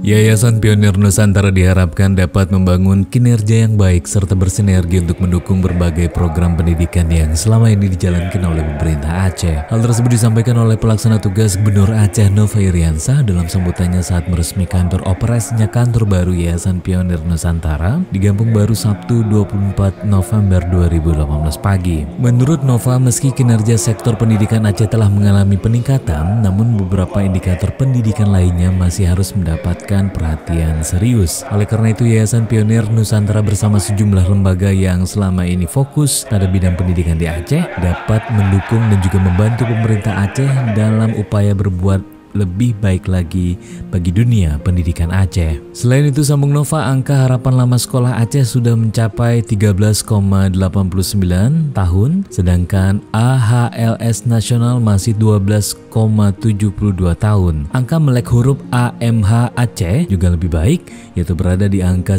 Yayasan Pionir Nusantara diharapkan dapat membangun kinerja yang baik serta bersinergi untuk mendukung berbagai program pendidikan yang selama ini dijalankan oleh pemerintah Aceh. Hal tersebut disampaikan oleh Pelaksana Tugas Gubernur Aceh Nova Iriansah dalam sambutannya saat meresmikan beroperasinya kantor baru Yayasan Pionir Nusantara di Kampung Baru Sabtu 24 November 2018 pagi. Menurut Nova, meski kinerja sektor pendidikan Aceh telah mengalami peningkatan, namun beberapa indikator pendidikan lainnya masih harus mendapatkan perhatian serius. Oleh karena itu, Yayasan Pionir Nusantara bersama sejumlah lembaga yang selama ini fokus pada bidang pendidikan di Aceh dapat mendukung dan juga membantu pemerintah Aceh dalam upaya berbuat lebih baik lagi bagi dunia pendidikan Aceh. Selain itu, sambung Nova, angka harapan lama sekolah Aceh sudah mencapai 13,89 tahun, sedangkan AHLS nasional masih 12,72 tahun. Angka melek huruf AMH Aceh juga lebih baik, yaitu berada di angka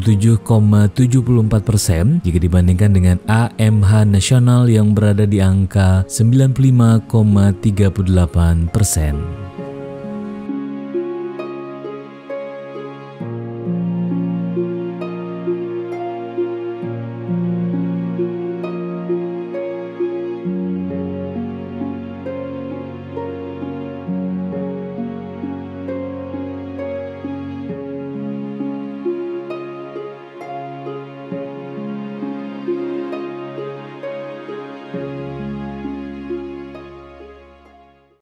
97,74% jika dibandingkan dengan AMH nasional yang berada di angka 95,38%.